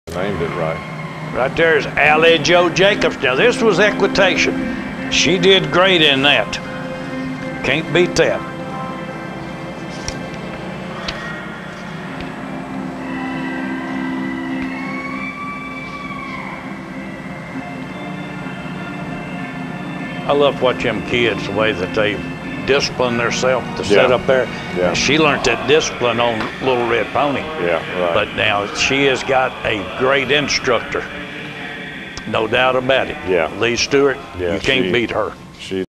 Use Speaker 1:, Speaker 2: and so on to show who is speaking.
Speaker 1: Named it right.
Speaker 2: Right there is Allie Jo Jacobs. Now this was equitation. She did great in that. Can't beat that. I love watching them kids, the way that they discipline themselves to sit up there.
Speaker 1: Yeah.
Speaker 2: She learned that discipline on Little Red Pony.
Speaker 1: Yeah, right.
Speaker 2: But now she has got a great instructor. No doubt about it.
Speaker 1: Yeah.
Speaker 2: Lee Stewart,
Speaker 1: Yeah,
Speaker 2: you can't beat her.